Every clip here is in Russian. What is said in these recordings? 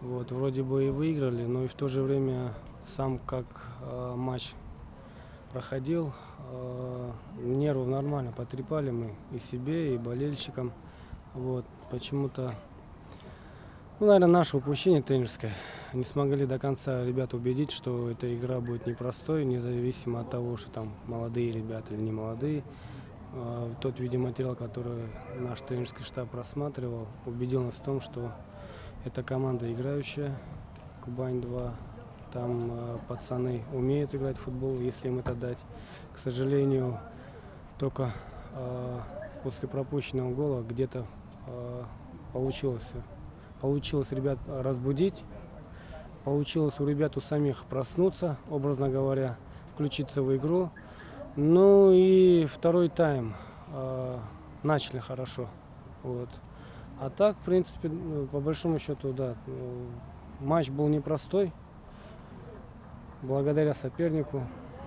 Вот, вроде бы и выиграли, но и в то же время сам как матч проходил, нервы нормально потрепали мы и себе, и болельщикам. Вот, почему-то, ну, наверное, наше упущение тренерское. Не смогли до конца ребят убедить, что эта игра будет непростой, независимо от того, что там молодые ребята или не молодые. Тот видеоматериал, который наш тренерский штаб просматривал, убедил нас в том, что это команда играющая, Кубань-2. Там пацаны умеют играть в футбол, если им это дать. К сожалению, только после пропущенного гола где-то получилось ребят разбудить, получилось у ребят у самих проснуться, образно говоря, включиться в игру. Ну и второй тайм начали хорошо. Вот. А так, в принципе, по большому счету, да, матч был непростой, благодаря сопернику,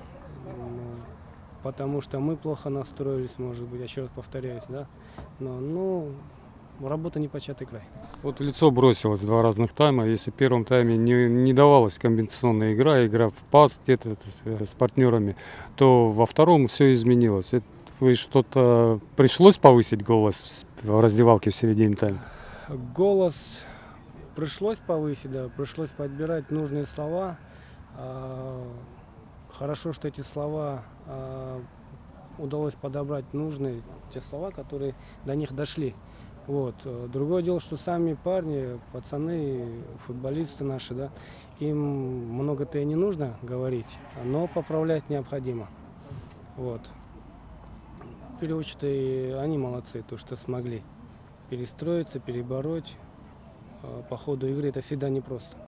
потому что мы плохо настроились, может быть, я еще раз повторяюсь, да, но, ну, работа не початый край. Вот в лицо бросилось два разных тайма. Если в первом тайме не давалась комбинационная игра в пас где-то с партнерами, то во втором все изменилось. Вы что-то пришлось повысить голос в раздевалке в середине тайма? Голос пришлось повысить, да, пришлось подбирать нужные слова. Хорошо, что эти слова удалось подобрать нужные, те слова, которые до них дошли. Вот. Другое дело, что сами парни, пацаны, футболисты наши, да, им много-то и не нужно говорить, но поправлять необходимо. Вот. В первую очередь, они молодцы, то, что смогли перестроиться, перебороть. По ходу игры это всегда непросто.